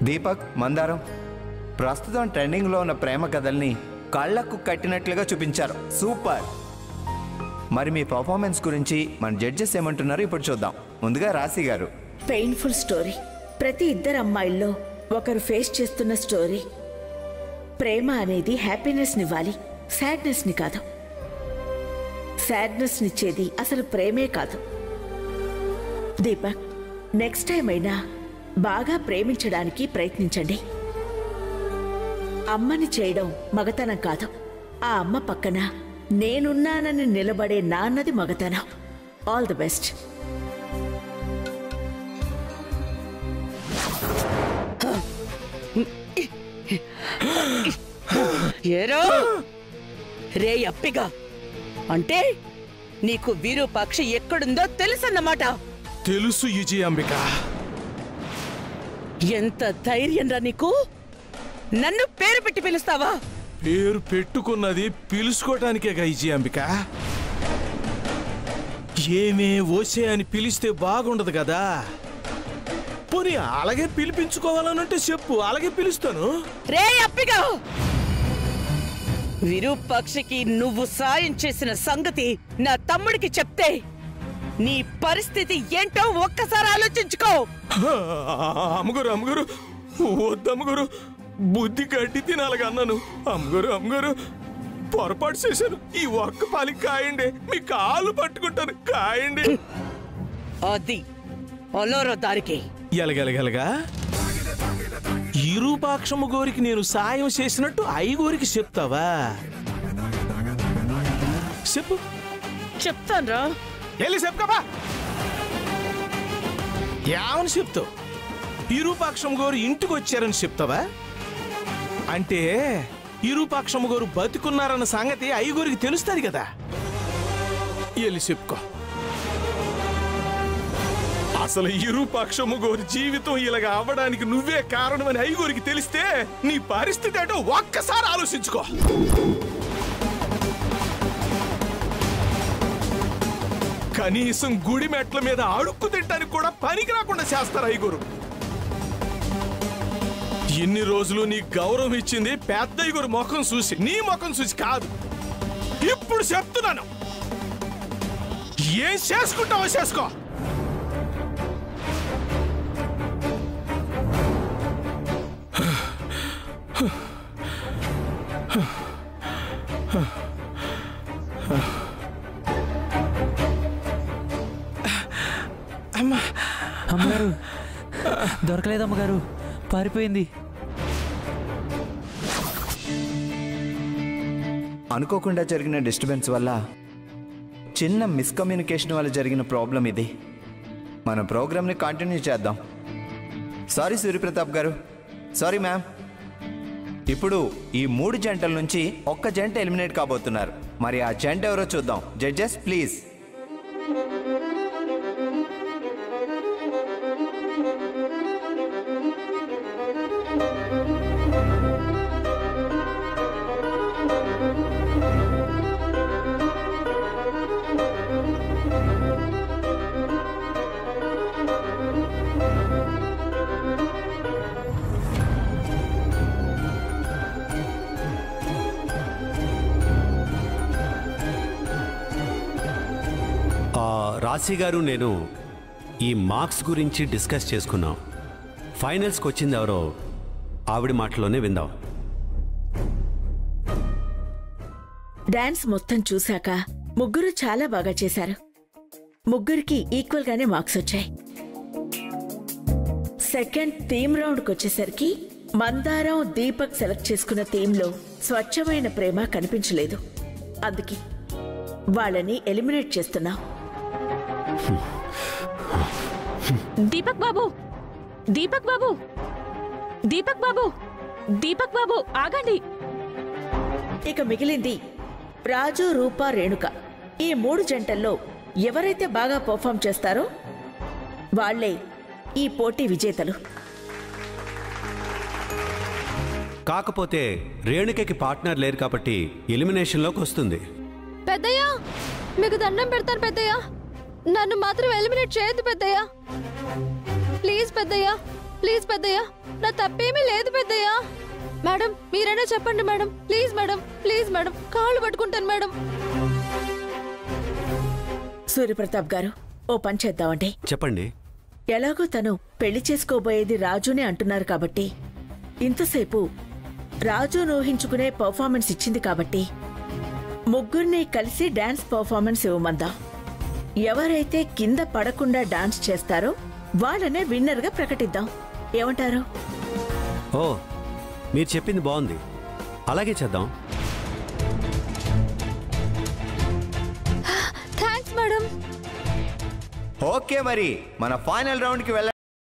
దీపక్, మందారం ప్రస్తుతం ట్రెండింగ్లో ఉన్న ప్రేమ కథల్ని కళ్ళకు కట్టినట్లుగా చూపించారు. సూపర్. మరి మీ పర్ఫార్మెన్స్ గురించి మన జడ్జెస్ ఏమంటున్నారు ఇప్పుడు చూద్దాం. ముందుగా రాశి గారు. Painful story. ప్రతి ఇద్దరు అమ్మాయిల్లో ఒకరు ఫేస్ చేస్తున్న స్టోరీ. ప్రేమ అనేది హ్యాపీనెస్నివ్వాలి, సాడ్నెస్ని కాదు. సాడ్నెస్నిచ్చేది అసలు ప్రేమే కాదు. దీపక్, నెక్స్ట్ టైం అయినా బాగా ప్రేమించడానికి ప్రయత్నించండి. అమ్మని చేయడం మగతనం కాదు. ఆ అమ్మ పక్కన నేనున్నానని నిలబడే నాన్నది మగతనం. All the best. ఏరో రే అప్పిగా, అంటే నీకు విరూపాక్ష ఎక్కడుందో తెలుసన్నమాట. తెలుసు విజయాంబిక. ఎంత ధైర్యం రా నీకు? నన్ను పేరు పెట్టి పిలుస్తావా? పేరు పెట్టుకున్నది పిలుచుకోవటానికేగా విజయాంబిక. ఏమే ఓసే అని పిలిస్తే బాగుండదు కదా. పోనీ అలాగే పిలిపించుకోవాలనంటే చెప్పు, అలాగే పిలుస్తాను. రే అప్పిగా, విరూపాక్షకి నువ్వు సాయం చేసిన సంగతి నా తమ్ముడికి చెప్తే నీ పరిస్థితి ఏంటో ఒక్కసారి ఆలోచించుకో. అమ్మగారు అమ్మగారు వద్దమ్మగారు, బుద్ధి గడ్డి తినాలిగా అన్నాను. అమ్మగారు పొరపాటు చేశాను. ఈ ఒక్క పాలి కాయండి, మీ కాళ్ళు పట్టుకుంటాను, కాయండి. అది అలోరో దారికి ఎలగెలగెలగా విరూపాక్షమ్మ గోరికి నేను సాయం చేసినట్టు ఐగోరికి చెప్తావా? చెప్పు. చెప్తాన్రా. వెళ్ళి చెప్పుకోబా. ఏమని చెప్తావు? విరూపాక్షమ్మ గోరు ఇంటికి వచ్చారని చెప్తావా? అంటే విరూపాక్షమ్మ గోరు బతికున్నారన్న సంగతి ఐగోరికి తెలుస్తుంది కదా. వెళ్ళి చెప్పుకో. అసలు విరూపాక్షమ్మ గోరి జీవితం ఇలాగ అవ్వడానికి నువ్వే కారణమని ఐగోరికి తెలిస్తే నీ పరిస్థితి ఏంటో ఒక్కసారి ఆలోచించుకో. కనీసం గుడి మెట్ల మీద అడుక్కు తింటానికి కూడా పనికి రాకుండా చేస్తారు ఐగోరు. ఎన్ని రోజులు నీ గౌరవం ఇచ్చింది పెద్ద ఐగోరు ముఖం చూసి, నీ ముఖం చూసి కాదు. ఇప్పుడు చెప్తున్నాను, ఏం చేసుకుంటావో చేసుకో. అమ్మగారు దొరకలేదు. అమ్మగారు పారిపోయింది. అనుకోకుండా జరిగిన డిస్టర్బెన్స్ వల్ల, చిన్న మిస్కమ్యూనికేషన్ వల్ల జరిగిన ప్రాబ్లం ఇది. మన ప్రోగ్రామ్ని కంటిన్యూ చేద్దాం. సారీ సూర్యప్రతాప్ గారు, సారీ మ్యామ్. ఇప్పుడు ఈ 3 జంటల నుంచి ఒక్క జంట ఎలిమినేట్ కాబోతున్నారు. మరి ఆ జంట ఎవరో చూద్దాం. Judges please. రాశి గారు, నేను ఈ మార్క్స్ గురించి డిస్కస్ చేసుకున్నాం. ఫైనల్స్కి వచ్చింది ఎవరో ఆవిడ మాటలోనే విందాం. డాన్స్ మొత్తం చూశాక ముగ్గురు చాలా బాగా చేశారు. ముగ్గురికి ఈక్వల్ గానే మార్క్స్ వచ్చాయి. సెకండ్ థీమ్ రౌండ్కి వచ్చేసరికి మందారం, దీపక్ సెలెక్ట్ చేసుకున్న థీమ్లో స్వచ్ఛమైన ప్రేమ కనిపించలేదు. అందుకే వాళ్ళని ఎలిమినేట్ చేస్తున్నాం. దీపక్ బాబు, దీపక్ బాబు, దీపక్ బాబు, దీపక్ బాబు ఆగండి. ఇక మిగిలింది రాజు, రూప, రేణుక. ఈ 3 జంటల్లో ఎవరైతే బాగా పర్ఫామ్ చేస్తారో వాళ్లే ఈ పోటీ విజేతలు. కాకపోతే రేణుకకి పార్ట్నర్ లేరు కాబట్టి ఎలిమినేషన్లోకి వస్తుంది. పెద్దయ్య, మీకు దండం పెడతాను పెద్దయ్య, నన్ను మాత్రం ఎలిమినేట్ చేయొద్దు పెద్దయ్య. ప్లీజ్ పెద్దయ్య, ప్లీజ్ పెద్దయ్య, నా తప్పేమీ లేదు పెద్దయ్య. మేడం మీరైనా చెప్పండి madam, please madam, please madam, కాళ్ళు పట్టుకుంటాను మేడం. సూర్యప్రతాప్ గారు, ఓ పని చేద్దామండి. చెప్పండి. ఎలాగో తను పెళ్లి చేసుకోబోయేది రాజునే అంటున్నారు కాబట్టి, ఇంతసేపు రాజు ఊహించుకునే పర్ఫార్మెన్స్ ఇచ్చింది కాబట్టి ముగ్గురిని కలిసి డాన్స్ పర్ఫార్మెన్స్ ఇవ్వమందాం. ఎవరైతే కింద పడకుండా డాన్స్ చేస్తారో వాళ్ళనే విన్నర్గా ప్రకటిద్దాం. ఏమంటారు? ఓ, మీరు చెప్పింది బాగుంది, అలాగే చేద్దాం. Thanks madam. ఓకే, మరి మన ఫైనల్ రౌండ్కి వెళ్ళ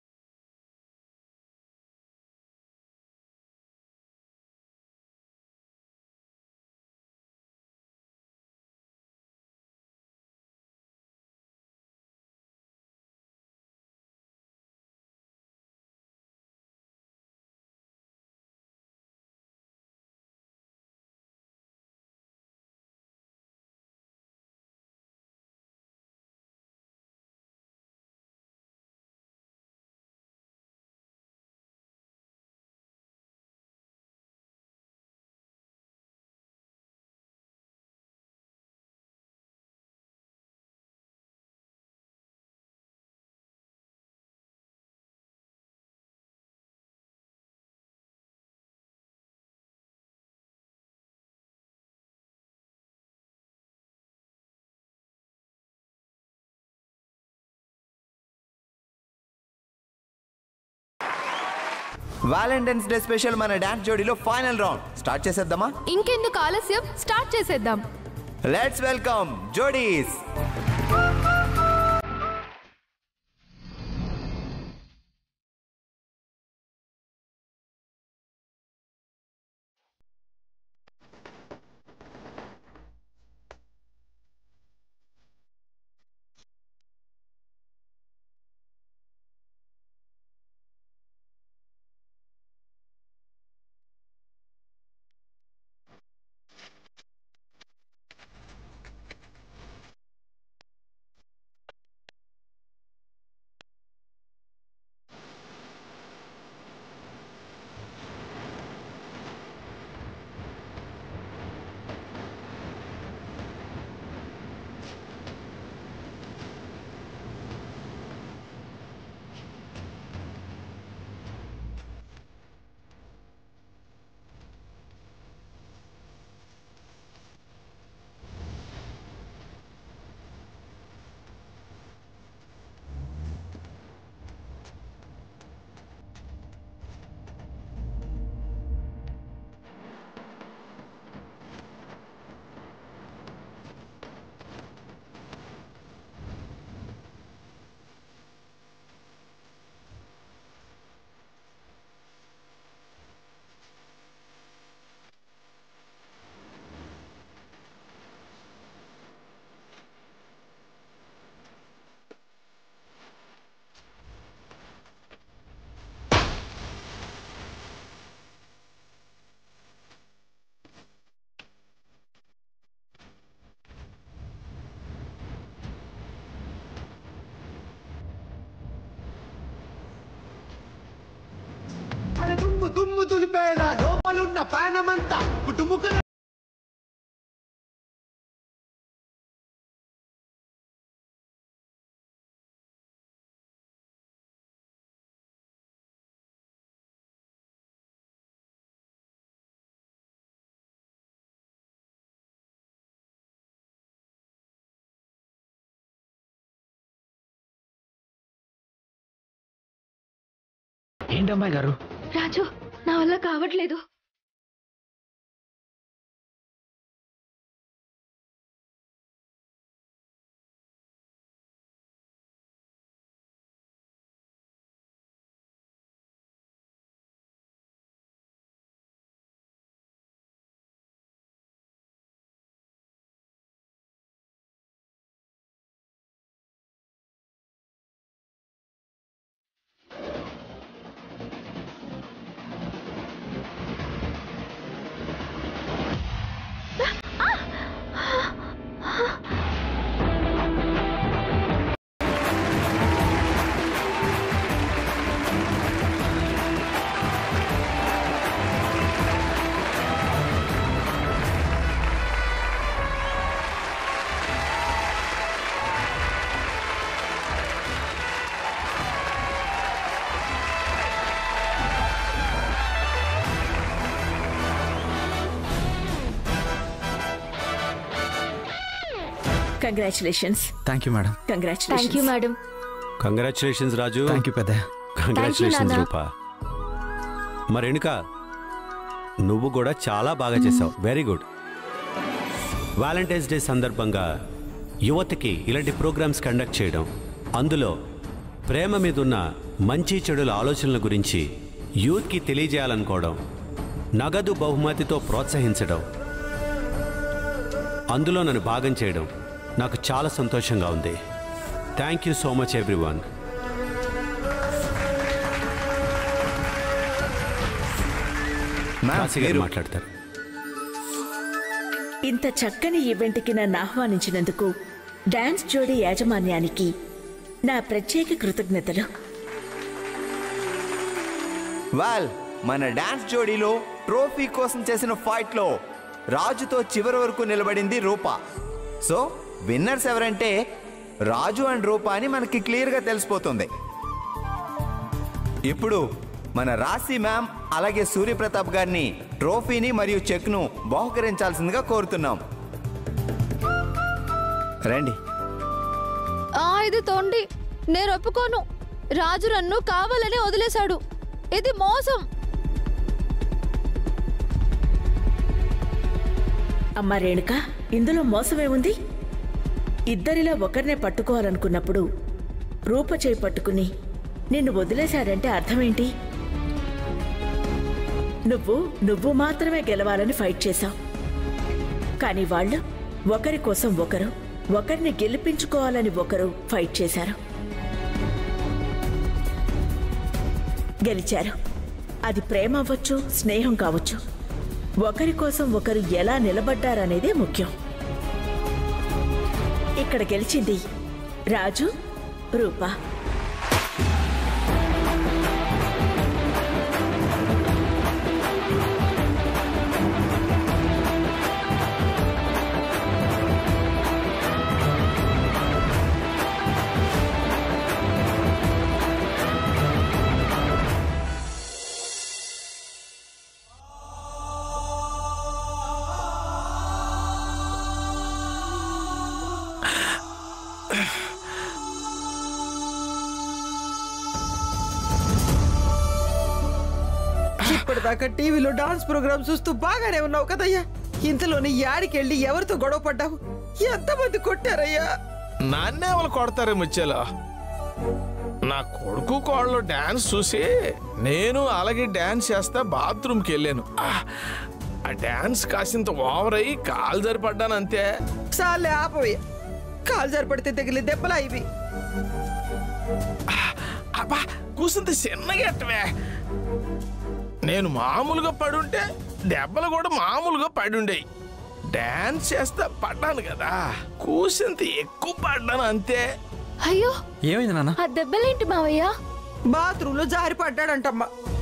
వ్యాలంటైన్స్ డే స్పెషల్ మన డాన్స్ జోడీలో ఫైనల్ రౌండ్ స్టార్ట్ చేసేద్దామా? ఇంకెందుకు ఆలస్యం, స్టార్ట్ చేసేద్దాం. లెట్స్ వెల్కమ్ జోడీస్. దుమ్ము దులిపేలా లోపలున్న పానమంతా కుటుంబ ఏంటమ్మాయి గారు? రాజు, నా వల్ల కావట్లేదు. Congratulations. Thank you madam. Thank you madam. Congratulations Raju. Thank you పెద్దయ్య. కంగ్రాచులేషన్స్ రూపా. మరి రేణుక, నువ్వు కూడా చాలా బాగా చేసావు. Very good. వ్యాలంటైన్స్ డే సందర్భంగా యువతకి ఇలాంటి ప్రోగ్రామ్స్ కండక్ట్ చేయడం, అందులో ప్రేమ మీదున్న మంచి చెడుల ఆలోచనల గురించి యూత్కి తెలియజేయాలనుకోవడం, నగదు బహుమతితో ప్రోత్సహించడం, అందులో నన్ను భాగం చేయడం నాకు చాలా సంతోషంగా ఉంది. Thank you so much everyone. మాట్లాడతారు. ఇంత చక్కని ఈవెంట్కి నన్ను ఆహ్వానించినందుకు డాన్స్ జోడీ యాజమాన్యానికి నా ప్రత్యేక కృతజ్ఞతలు. మన డాన్స్ జోడీలో ట్రోఫీ కోసం చేసిన ఫైట్లో రాజుతో చివరి వరకు నిలబడింది రూప. సో విన్నర్స్ ఎవరంటే రాజు అండ్ రూప అని మనకి క్లియర్గా తెలిసిపోతుంది. ఇప్పుడు మన రాశి మ్యామ్ అలాగే సూర్యప్రతాప్ గారిని ట్రోఫీని మరియు చెక్ను బహుకరించాల్సిందిగా కోరుతున్నాం. రండి. ఇది తోండి. నేను ఒప్పుకోను. రాజు నన్ను కావాలని వదిలేశాడు. ఇది మోసం. అమ్మా రేణుక, ఇందులో మోసమేముంది? ఇద్దరిలో ఒకరినే పట్టుకోవాలనుకున్నప్పుడు రూప చేయి పట్టుకుని నిన్ను వదిలేశాడంటే అర్థమేంటి? నువ్వు మాత్రమే గెలవాలని ఫైట్ చేశావు. కానీ వాళ్ళు ఒకరి కోసం ఒకరు, ఒకరిని గెలిపించుకోవాలని ఒకరు ఫైట్ చేశారు. గెలిచారు. అది ప్రేమ అవ్వచ్చు, స్నేహం కావచ్చు. ఒకరి కోసం ఒకరు ఎలా నిలబడ్డారనేదే ముఖ్యం. ఇక్కడ గెలిచింది రాజు, రూప. ఇప్పటిదాకా టీవీలో డాన్స్ ప్రోగ్రామ్ చూస్తూ బాగానే ఉన్నావు కదయ్యా. ఇంతలోని యాడికెళ్ళి ఎవరితో గొడవ పడ్డావు? ఎంతమంది కొట్టారయ్యా? నాన్నే వాళ్ళు కొడతారే ముచ్చేలా. నా కొడుకు కోళ్ళు డాన్స్ చూసి నేను అలాగే డాన్స్ చేస్తా బాత్రూమ్కి వెళ్ళాను. ఆ డాన్స్ కాసింత ఓవర్ అయ్యి కాలు జరిపడ్డాను అంతే. చాలే ఆపోయా. కాలు జరిపడితే తగిలి దెబ్బలా ఇవి. అబ్బా కూసింత చిన్నగా ఎట్టవే. నేను మామూలుగా పడుంటే దెబ్బలు కూడా మామూలుగా పడుండేవి. డాన్స్ చేస్తా పడ్డాను కదా, కూసింత ఎక్కువ పడ్డాను అంతే. అయ్యో ఏమైంది నాన్న? ఆ దెబ్బలేంటి మావయ్య? బాత్రూంలో జారి పడ్డాడంటమ్మా.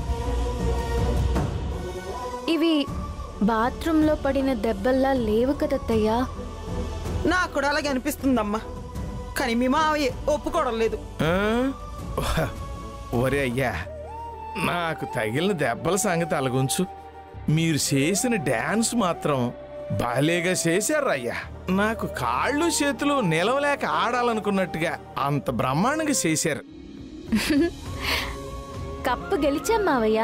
ఇవి బాత్రూంలో పడిన దెబ్బల్లా లేవు కదత్తయ్యా. నాకు కూడా అలాగే అనిపిస్తుందమ్మా. కానీ మీ మావయ్య ఒప్పుకోవడం లేదు. ఒరే అయ్యా, నాకు తగిలిన దెబ్బల సంగతి అలగుంచు. మీరు చేసిన డాన్స్ మాత్రం బాలేగా చేశారు అయ్యా. నాకు కాళ్ళు చేతులు నిలవలేక ఆడాలనుకున్నట్టుగా అంత బ్రహ్మాండంగా చేశారు. కప్పు గెలిచాం మావయ్య.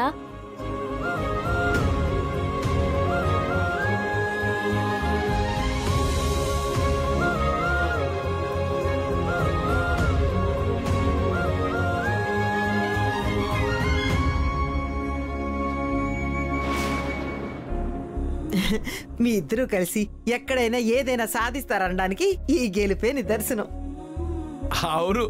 మీ ఇద్దరూ కలిసి ఎక్కడైనా ఏదైనా సాధిస్తారనడానికి ఈ గెలుపే నిదర్శనం. అవును.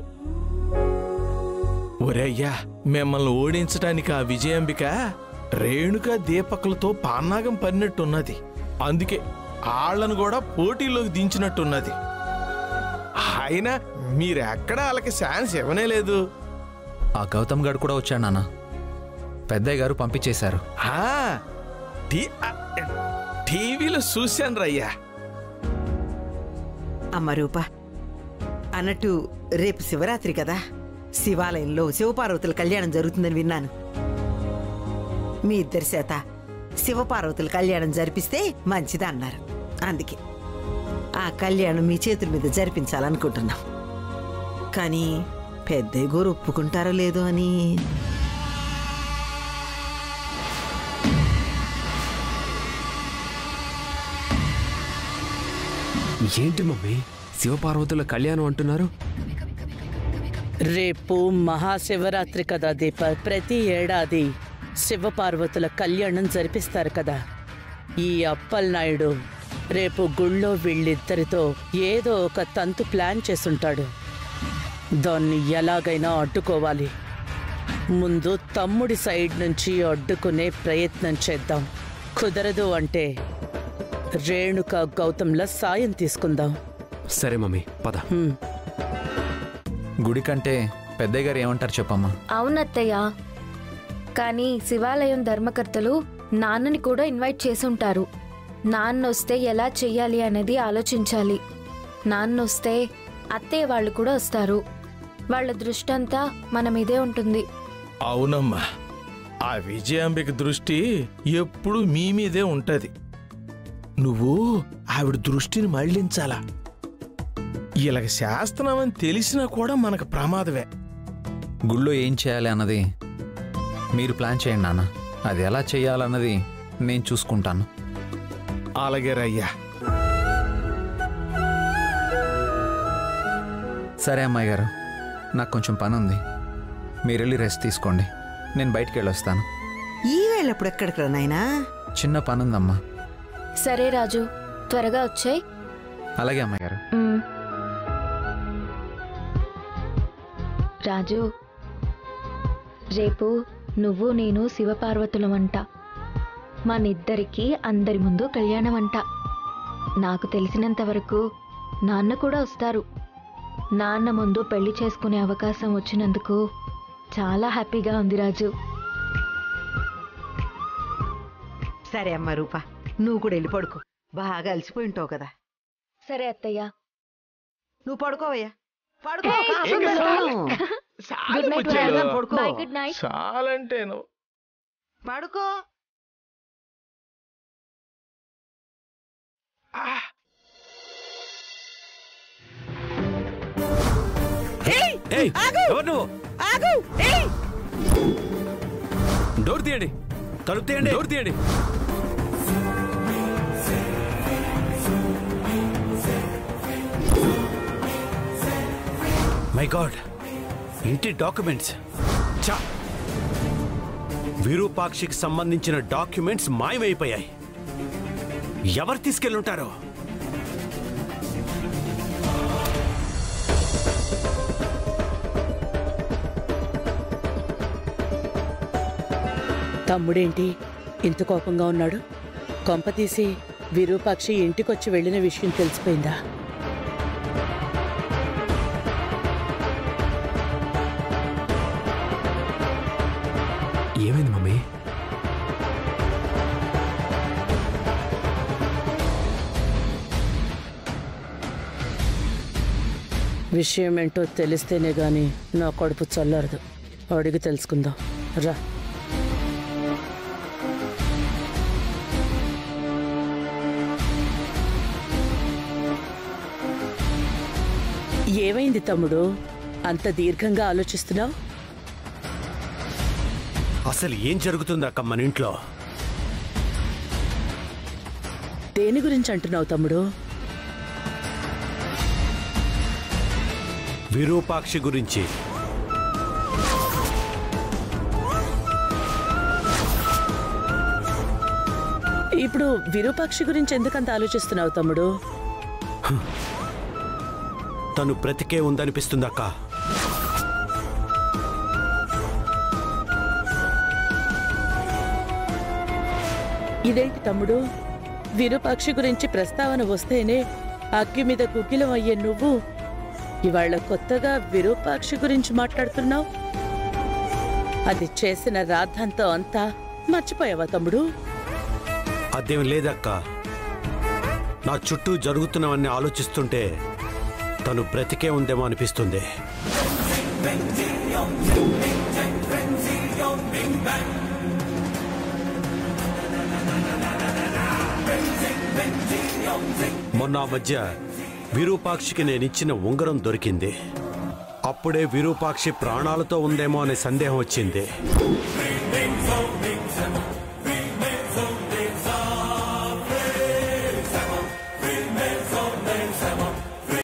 ఒరే అయ్యా, మిమ్మల్ని ఓడించడానికి ఆ విజయాంబిక రేణుక దీపకులతో పాన్నాగం పడినట్టున్నది. అందుకే ఆళ్లను కూడా పోటీలోకి దించినట్టున్నది. అయినా మీరెక్కడా వాళ్ళకి ఛాన్స్ ఇవ్వనే లేదు. ఆ గౌతమ్ గారు కూడా వచ్చాడు నాన్న. పెద్దయ్య గారు పంపించేశారు. టీవీలో చూశాను రయ్యా. అమ్మ రూప, అన్నట్టు రేపు శివరాత్రి కదా, శివాలయంలో శివపార్వతుల కళ్యాణం జరుగుతుందని విన్నాను. మీ ఇద్దరి చేత శివపార్వతుల కళ్యాణం జరిపిస్తే మంచిది అన్నారు. అందుకే ఆ కళ్యాణం మీ చేతుల మీద జరిపించాలనుకుంటున్నాం. కానీ పెద్దయ్య గారు ఒప్పుకుంటారో లేదో అని. ఏంటి మమ్మీ శివపార్వతుల కళ్యాణం అంటున్నారు? రేపు మహాశివరాత్రి కదా దీపక్. ప్రతి ఏడాది శివపార్వతుల కళ్యాణం జరిపిస్తారు కదా. ఈ అప్పలనాయుడు రేపు గుళ్ళో వీళ్ళిద్దరితో ఏదో ఒక తంతు ప్లాన్ చేసుంటాడు. దాన్ని ఎలాగైనా అడ్డుకోవాలి. ముందు తమ్ముడి సైడ్ నుంచి అడ్డుకునే ప్రయత్నం చేద్దాం. కుదరదు అంటే రేణుక గౌతంల సాయం తీసుకుందాం. సరే మమ్మీ పద. గుడి కంటే పెద్దయ్య గారు ఏమంటారు చెప్పమ్మా. అవునత్తయ్య, కానీ శివాలయం ధర్మకర్తలు నాన్నని కూడా ఇన్వైట్ చేసుంటారు. నాన్న వస్తే ఎలా చెయ్యాలి అనేది ఆలోచించాలి. నాన్న వస్తే అత్తయ్య వాళ్ళు కూడా వస్తారు. వాళ్ళ దృష్టంతా మన మీదే ఉంటుంది. అవునమ్మా, ఆ విజయాంబిక దృష్టి ఎప్పుడు మీ మీదే ఉంటది. నువ్వు ఆవిడ దృష్టిని మళ్లించాలా. ఇలాగ శాస్త్రమని తెలిసినా కూడా మనకు ప్రమాదమే. గుళ్ళో ఏం చేయాలి అన్నది మీరు ప్లాన్ చేయండి నాన్న. అది ఎలా చేయాలన్నది నేను చూసుకుంటాను. అలాగే రయ్యా. సరే అమ్మాయి గారు, నాకు కొంచెం పని ఉంది. మీరు వెళ్ళి రెస్ట్ తీసుకోండి. నేను బయటికి వెళ్ళొస్తాను. ఈ వేళప్పుడు ఎక్కడికి రా నాయనా? చిన్న పని ఉందమ్మా. సరే రాజు, త్వరగా వచ్చాయి. అలాగే అమ్మాయి గారు. రాజు, రేపు నువ్వు నేను శివపార్వతులమంట. మనిద్దరికీ అందరి ముందు కళ్యాణం అంట. నాకు తెలిసినంత వరకు నాన్న కూడా వస్తారు. నాన్న ముందు పెళ్లి చేసుకునే అవకాశం వచ్చినందుకు చాలా హ్యాపీగా ఉంది రాజు. సరే అమ్మ రూపా, నువ్వు కూడా వెళ్ళి పడుకో. బాగా అలసిపోయి ఉంటావు కదా. సరే అత్తయ్య. నువ్వు పడుకోవయ్యా. పడుకో. Good night. పడుకో. Good night. చాలంటే నువ్వు పడుకో. డోర్ తీయండి, తలుపు తీయండి, డోర్ తీయండి. మై గాడ్, ఇంటి డాక్యుమెంట్స్. చా, విరూపాక్షికి సంబంధించిన డాక్యుమెంట్స్ మాయమైపోయాయి. ఎవరు తీసుకెళ్ళుంటారో? తమ్ముడేంటి ఇంత కోపంగా ఉన్నాడు? కొంపతీసి విరూపాక్షి ఇంటికొచ్చి వెళ్ళిన విషయం తెలిసిపోయిందా? ఏమైంది మమ్మీ? విషయం ఏంటో తెలిస్తేనే గాని నా కడుపు చల్లరదు. అడిగి తెలుసుకుందాం రా. ఏమైంది తమ్ముడు, అంత దీర్ఘంగా ఆలోచిస్తున్నావు? అసలు ఏం జరుగుతుందక్క మన ఇంట్లో? దేని గురించి అంటున్నావు తమ్ముడు? విరూపాక్షి గురించి. ఇప్పుడు విరూపాక్షి గురించి ఎందుకంత ఆలోచిస్తున్నావు తమ్ముడు? తను బ్రతికే ఉందనిపిస్తుందక్క. ఇదేంటి తమ్ముడు, విరూపాక్షి గురించి ప్రస్తావన వస్తేనే అగ్గి మీద గుగ్గిలం అయ్యే నువ్వు ఇవాళ కొత్తగా విరూపాక్షి గురించి మాట్లాడుతున్నావు? అది చేసిన రాద్ధాంతం అంతా మర్చిపోయావా తమ్ముడు? అదేం లేదక్క. నా చుట్టూ జరుగుతున్నవన్నీ ఆలోచిస్తుంటే తను బ్రతికే ఉందేమో అనిపిస్తుంది. మొన్న ఆ మధ్య విరూపాక్షికి నేనిచ్చిన ఉంగరం దొరికింది. అప్పుడే విరూపాక్షి ప్రాణాలతో ఉందేమో అనే సందేహం వచ్చింది.